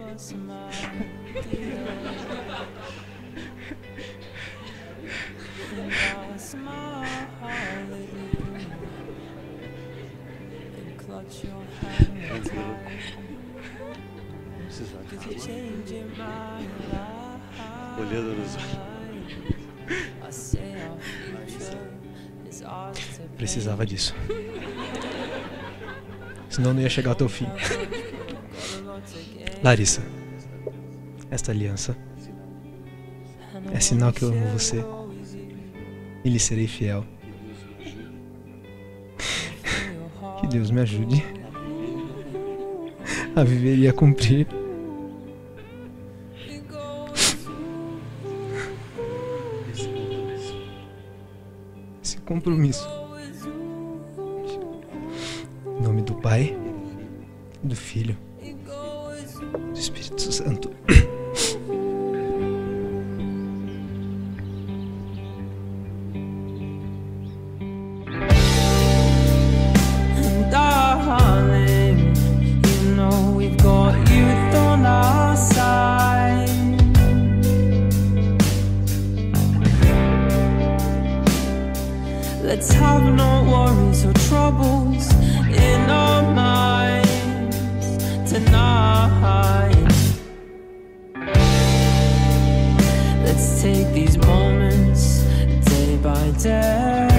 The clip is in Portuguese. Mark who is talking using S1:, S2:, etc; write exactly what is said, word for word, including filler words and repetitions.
S1: Olhando nos olhos.
S2: Precisava disso. Senão não ia chegar até o fim. Larissa, esta aliança é sinal que eu amo você e lhe serei fiel. Que Deus me ajude a viver e a cumprir esse compromisso. Em nome do Pai, do Filho, do Espírito Santo.
S3: Let's have no worries or troubles in our minds tonight. Let's take these moments day by day.